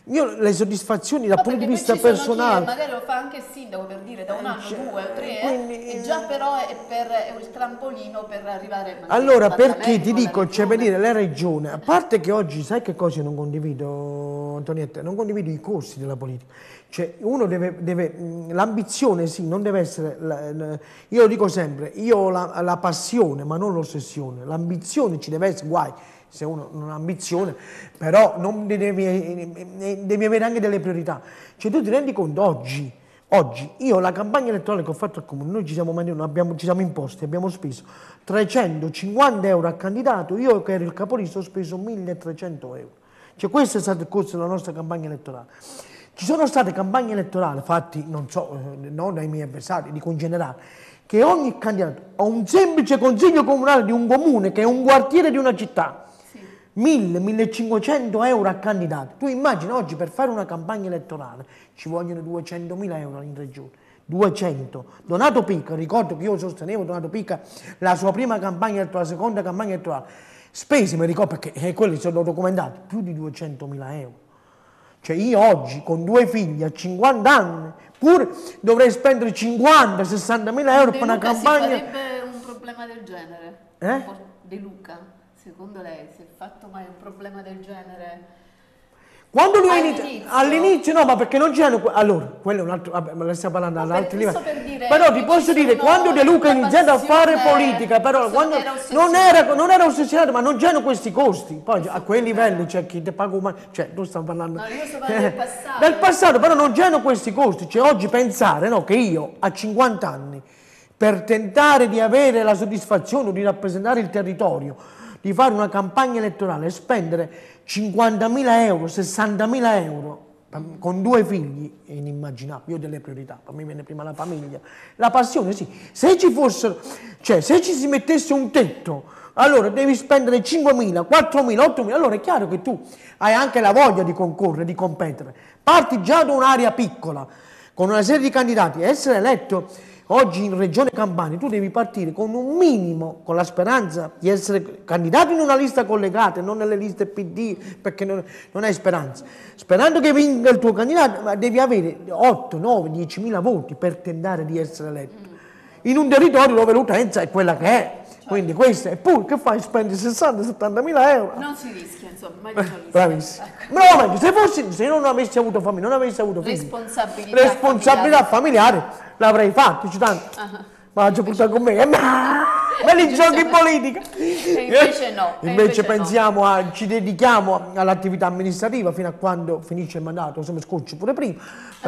io le soddisfazioni dal No, punto di perché vista poi ci sono chi personale... magari lo fa anche il sindaco, per dire, da un anno, cioè, due o tre, quindi- e già però è, per, è il trampolino per arrivare magari Allora, al perché ti Parlamento, alla dico, c'è per regione. dire, la regione, a parte che oggi, sai che cosa io non condivido, Antonietta? Non condivido i costi della politica. Cioè, uno deve, deve mh, l'ambizione sì, non deve essere, la- la- io lo dico sempre, io ho la, la passione, ma non l'ossessione. L'ambizione ci deve essere, guai, se uno non ha ambizione, però non devi, eh, devi avere anche delle priorità. Cioè, tu ti rendi conto oggi, oggi, io la campagna elettorale che ho fatto al comune, noi ci siamo, mandati- abbiamo, ci siamo imposti, abbiamo speso trecentocinquanta euro a candidato, io che ero il capolista ho speso milletrecento euro. Cioè questo è stato il costo della nostra campagna elettorale. Ci sono state campagne elettorali fatti, non so, eh, non dai miei avversari, dico in generale, che ogni candidato ha un semplice consiglio comunale di un comune che è un quartiere di una città, mille millecinquecento euro a candidato. Tu immagini oggi per fare una campagna elettorale ci vogliono duecentomila euro in regione. duecento. Donato Picca, ricordo che io sostenevo Donato Picca, la sua prima campagna elettorale, la seconda campagna elettorale, spesi, mi ricordo perché eh, quelli sono documentati, più di duecentomila euro. Cioè io oggi con due figli a cinquanta anni, pure dovrei spendere cinquanta sessantamila euro De per una Luca campagna... si farebbe un problema del genere? Eh? De Luca, secondo lei si è fatto mai un problema del genere? Quando lui All'inizio. inizia, all'inizio no, ma perché non c'erano, que- allora, quello è un altro, vabbè, ma la stiamo parlando No, all'altro per- livello. giusto per dire Però ti che posso ci dire, sono quando De Luca ha una iniziato a fare passione, politica, però sì, quando era non ossessionato. era, non era ossessionato, ma non c'erano questi costi. Poi a quei livelli c'è chi ti paga umano, cioè tu stai parlando No, io sto parlando del passato. del passato, però non c'erano questi costi. Cioè oggi pensare, no, che io a cinquanta anni, per tentare di avere la soddisfazione di rappresentare il territorio, di fare una campagna elettorale e spendere cinquantamila euro, sessantamila euro con due figli è inimmaginabile. Io ho delle priorità, per me viene prima la famiglia, la passione sì, se ci fossero, cioè se ci si mettesse un tetto, allora devi spendere cinquemila, quattromila, ottomila, allora è chiaro che tu hai anche la voglia di concorrere, di competere, parti già da un'area piccola, con una serie di candidati, essere eletto oggi in Regione Campania, tu devi partire con un minimo, con la speranza di essere candidato in una lista collegata, non nelle liste P D, perché non, non hai speranza. Sperando che vinca il tuo candidato, ma devi avere otto, nove, diecimila voti per tentare di essere eletto. In un territorio dove l'utenza è quella che è. Quindi questo, e poi che fai? Spendi sessanta settantamila euro. Non si rischia, insomma, meglio non rischia. Bravissimo. Ecco. No, meglio, se, fossi, se non avessi avuto famiglia, non avessi avuto figli, Responsabilità responsabilità familiare l'avrei fatto, dici tanto. Ma la portato con me, eh, ma me li giochi in politica. E invece no, e Invece, invece pensiamo, a, ci dedichiamo all'attività amministrativa fino a quando finisce il mandato, se mi scocci pure prima,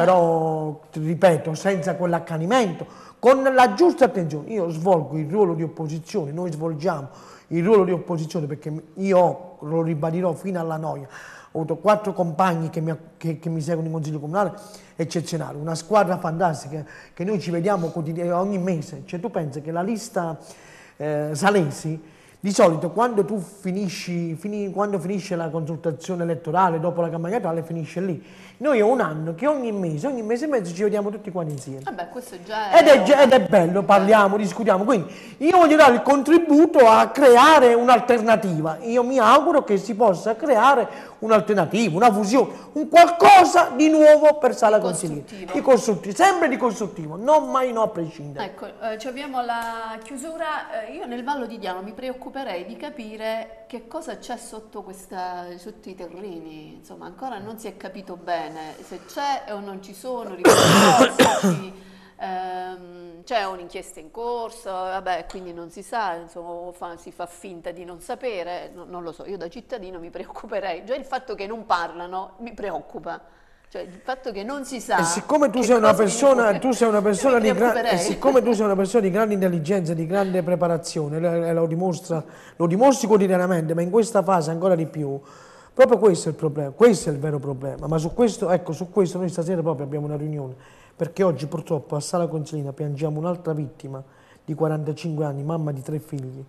però, ti ripeto, senza quell'accanimento, con la giusta attenzione. Io svolgo il ruolo di opposizione, noi svolgiamo il ruolo di opposizione perché io, lo ribadirò fino alla noia, ho avuto quattro compagni che mi, che, che mi seguono in consiglio comunale eccezionale, una squadra fantastica che noi ci vediamo ogni mese. Cioè tu pensi che la lista eh, Salesi, di solito quando tu finisci, fini, quando finisce la consultazione elettorale, dopo la campagna elettorale finisce lì. Noi è un anno che ogni mese, ogni mese e mezzo ci vediamo tutti quanti insieme. Vabbè, questo già è... Ed è, ed è bello, parliamo, discutiamo. Quindi io voglio dare il contributo a creare un'alternativa. Io mi auguro che si possa creare un'alternativa, una fusione, un qualcosa di nuovo per Sala Consigliere. Di costruttivo, sempre di costruttivo, non mai no a prescindere. Ecco, eh, ci abbiamo alla chiusura. Eh, io nel Vallo di Diano mi preoccuperei di capire che cosa c'è sotto, questa, sotto i terreni. Insomma, ancora non si è capito bene se c'è o non ci sono ricorsi, ehm, c'è un'inchiesta in corso, vabbè, quindi non si sa, insomma, fa, si fa finta di non sapere, no, non lo so, io da cittadino mi preoccuperei, già il fatto che non parlano mi preoccupa. Cioè il fatto che non si sa. E siccome tu sei una persona, tu sei una persona di grande, e siccome tu sei una persona di grande intelligenza, di grande preparazione, lo, lo, dimostra, lo dimostri quotidianamente, ma in questa fase ancora di più, proprio questo è il problema, questo è il vero problema. Ma su questo, ecco, su questo noi stasera proprio abbiamo una riunione, perché oggi purtroppo a Sala Consilina piangiamo un'altra vittima di quarantacinque anni, mamma di tre figli,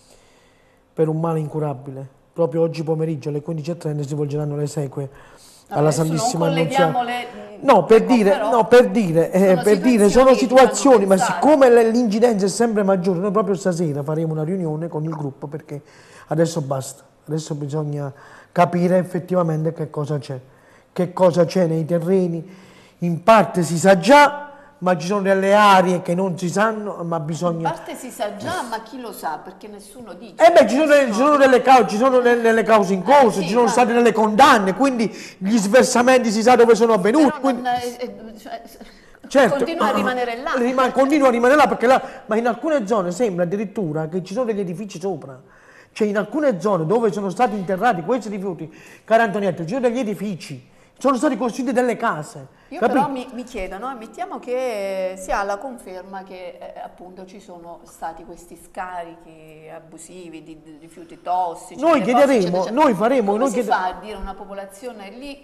per un male incurabile. Proprio oggi pomeriggio alle quindici e trenta si svolgeranno le esequie alla Adesso Santissima non colleghiamo Annunziata. le... No, per ecco, dire, però no, per dire, eh, sono per dire, sono che ci situazioni, fanno ma pensare. siccome l'incidenza è sempre maggiore, noi proprio stasera faremo una riunione con il gruppo perché adesso basta, adesso bisogna capire effettivamente che cosa c'è, che cosa c'è nei terreni, in parte si sa già, ma ci sono delle aree che non si sanno, ma bisogna... In parte si sa già, ma chi lo sa, perché nessuno dice. Eh beh, ci sono, delle, ci sono, delle, cause, ci sono delle, delle cause in corso, eh, sì, ci sono ma... state delle condanne, quindi gli sversamenti si sa dove sono avvenuti. Però quindi... non, eh, eh, cioè, certo, continua a rimanere là. Rim continua a rimanere là, perché là, ma in alcune zone sembra addirittura che ci sono degli edifici sopra. Cioè in alcune zone dove sono stati interrati questi rifiuti, cara Antonietta, ci sono degli edifici, sono state costruite delle case. Io capito? però mi, mi chiedo, no? Mettiamo che si ha la conferma che eh, appunto ci sono stati questi scarichi abusivi di, di rifiuti tossici. Noi chiederemo, cose, noi faremo... Come noi si chieder... fa a dire a una popolazione lì,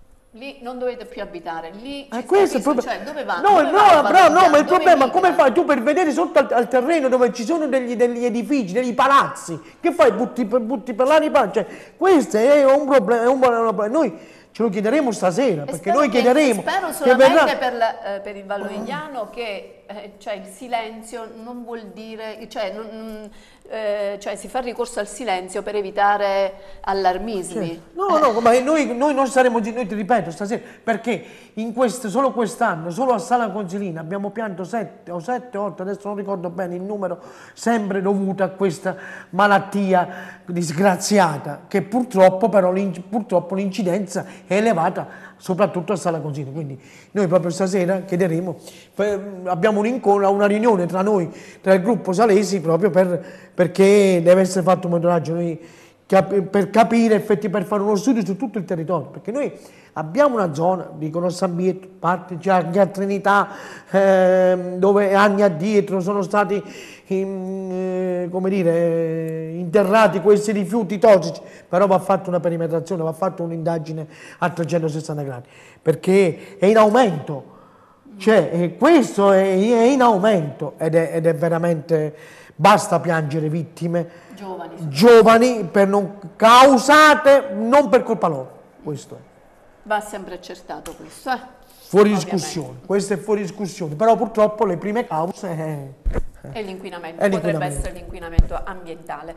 lì non dovete più abitare, lì eh, questo è il cioè dove va? No, dove no, va però no, ma il problema migra? come fai tu per vedere sotto al, al terreno dove ci sono degli, degli edifici, degli palazzi, che fai? Butti, butti per l'aria, cioè questo è un problema, è un problema. Noi ce lo chiederemo stasera, e perché noi che, chiederemo... Spero solamente verrà... per, la, eh, per il Vallovigliano che eh, cioè il silenzio non vuol dire... Cioè, non, eh, cioè si fa ricorso al silenzio per evitare allarmismi. Certo. No, no, ma noi, noi non saremo... Noi ti ripeto stasera, perché in questo, solo quest'anno, solo a Sala Consilina abbiamo pianto sette o sette, otto, adesso non ricordo bene il numero, sempre dovuto a questa malattia disgraziata, che purtroppo però purtroppo l'incidenza è elevata soprattutto a Sala Consilina. Quindi noi proprio stasera chiederemo, per, abbiamo un incontro, una riunione tra noi, tra il gruppo Salesi, proprio per, perché deve essere fatto un monitoraggio noi, per capire effetti, per fare uno studio su tutto il territorio, perché noi abbiamo una zona, dicono San Bietto, parte c'è anche a Trinità, eh, dove anni addietro sono stati in, eh, come dire, interrati questi rifiuti tossici, però va fatta una perimetrazione, va fatta un'indagine a trecentosessanta gradi, perché è in aumento, cioè eh, questo è, è in aumento ed è, ed è veramente, basta piangere vittime giovani, giovani per non, causate non per colpa loro, questo è. Va sempre accertato questo, eh? Fuori discussione, questo è fuori discussione, però purtroppo le prime cause eh, è l'inquinamento, è potrebbe l'inquinamento. essere l'inquinamento ambientale.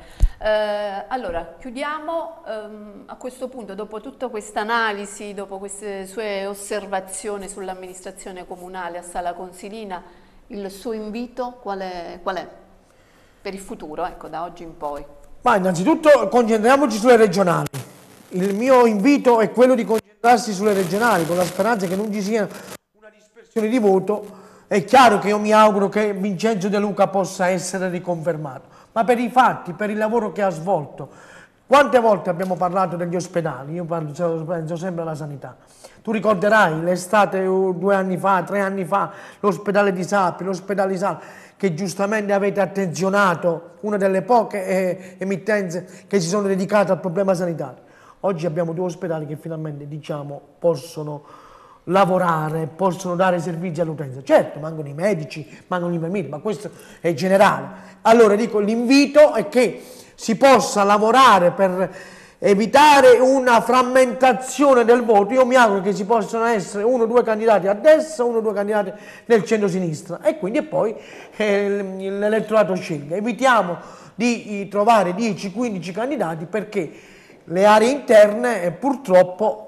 Eh, allora, chiudiamo ehm, a questo punto, dopo tutta questa analisi, dopo queste sue osservazioni sull'amministrazione comunale a Sala Consilina, il suo invito qual è, qual è? Per il futuro, ecco, da oggi in poi. Ma innanzitutto concentriamoci sulle regionali. Il mio invito è quello di concentrarsi sulle regionali, con la speranza che non ci sia una dispersione di voto. È chiaro che io mi auguro che Vincenzo De Luca possa essere riconfermato, ma per i fatti, per il lavoro che ha svolto. Quante volte abbiamo parlato degli ospedali? Io parlo, penso sempre alla sanità. Tu ricorderai l'estate due anni fa, tre anni fa, l'ospedale di Sappi, l'ospedale di Sala, che giustamente avete attenzionato, una delle poche eh, emittenze che si sono dedicate al problema sanitario. Oggi abbiamo due ospedali che finalmente, diciamo, possono lavorare, possono dare servizi all'utenza. Certo, mancano i medici, mancano gli infermieri, ma questo è generale. Allora dico, l'invito è che si possa lavorare per evitare una frammentazione del voto. Io mi auguro che ci possano essere uno o due candidati a destra, uno o due candidati nel centro-sinistra e quindi poi eh, l'elettorato scelga. Evitiamo di trovare dieci quindici candidati, perché le aree interne eh, purtroppo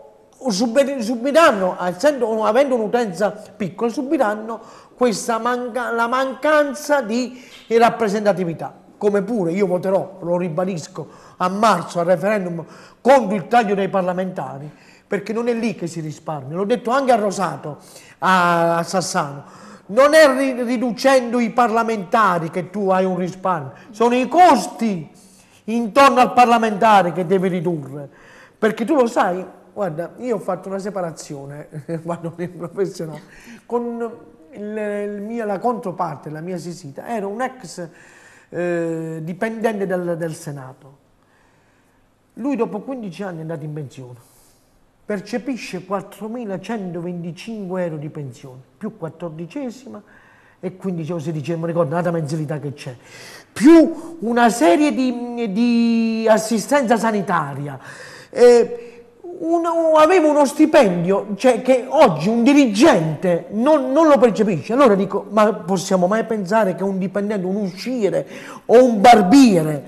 subiranno, essendo, avendo un'utenza piccola, subiranno questa manca, la mancanza di rappresentatività. Come pure io voterò, lo ribadisco, a marzo al referendum contro il taglio dei parlamentari, perché non è lì che si risparmia. L'ho detto anche a Rosato, a, a Sassano. Non è ri, riducendo i parlamentari che tu hai un risparmio, sono i costi intorno al parlamentare che devi ridurre, perché tu lo sai. Guarda, io ho fatto una separazione, vado nel professionale, con il, il mio, la controparte, la mia Sisita, era un ex eh, dipendente del, del Senato. Lui dopo quindici anni è andato in pensione, percepisce quattromilacentoventicinque euro di pensione, più quattordicesima e quindicesima o sedicesima, non ricordo, un'altra mensilità che c'è, più una serie di, di assistenza sanitaria. Eh, Uno, aveva uno stipendio, cioè, che oggi un dirigente non, non lo percepisce. Allora dico, ma possiamo mai pensare che un dipendente, un usciere o un barbiere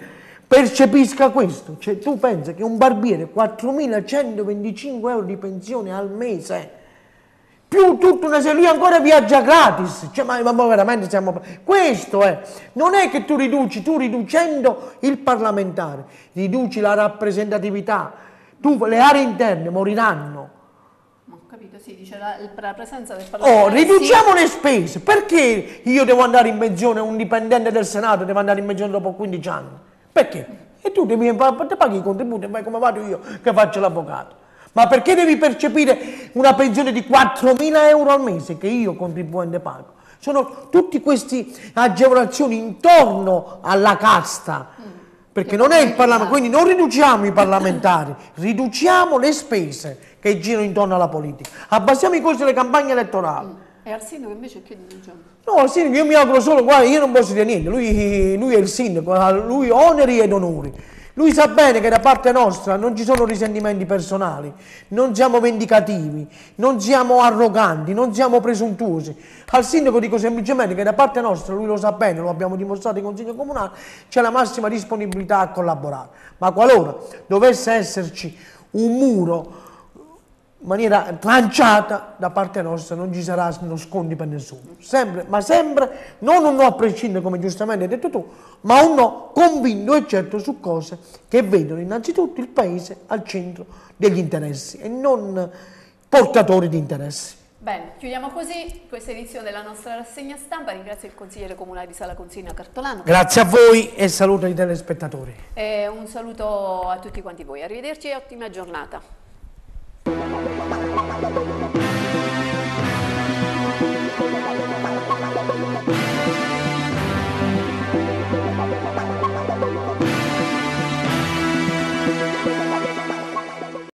percepisca questo. Cioè, tu pensi che un barbiere quattromilacentoventicinque euro di pensione al mese, più tutta una serie, lui ancora viaggia gratis, cioè, ma, ma veramente siamo... Questo è, non è che tu riduci, tu riducendo il parlamentare, riduci la rappresentatività, tu, le aree interne moriranno. Ho capito, sì, dice la, la presenza del parlamentare. Oh, riduciamo sì. le spese, perché io devo andare in pensione, un dipendente del Senato deve andare in pensione dopo quindici anni? Perché? E tu devi, ti paghi i contributi, ma come vado io che faccio l'avvocato? Ma perché devi percepire una pensione di quattromila euro al mese che io contribuente pago? Sono tutte queste agevolazioni intorno alla casta, perché non è il Parlamento, quindi non riduciamo i parlamentari, riduciamo le spese che girano intorno alla politica, abbassiamo i costi delle campagne elettorali. E al sindaco invece che diciamo? No, al sindaco io mi auguro solo, guarda, io non posso dire niente, lui, lui è il sindaco, lui oneri ed onori. Lui sa bene che da parte nostra non ci sono risentimenti personali, non siamo vendicativi, non siamo arroganti, non siamo presuntuosi. Al sindaco dico semplicemente che da parte nostra, lui lo sa bene, lo abbiamo dimostrato in Consiglio Comunale, c'è la massima disponibilità a collaborare. Ma qualora dovesse esserci un muro in maniera tranciata, da parte nostra non ci saranno sconti per nessuno. Sempre, ma sempre, non un no a prescindere come giustamente hai detto tu, ma un no convinto e certo su cose che vedono innanzitutto il Paese al centro degli interessi e non portatori di interessi. Bene, chiudiamo così questa edizione della nostra rassegna stampa. Ringrazio il consigliere comunale di Sala Consilina Cartolano. Grazie a voi e saluto i telespettatori. E un saluto a tutti quanti voi. Arrivederci e ottima giornata. Thank you.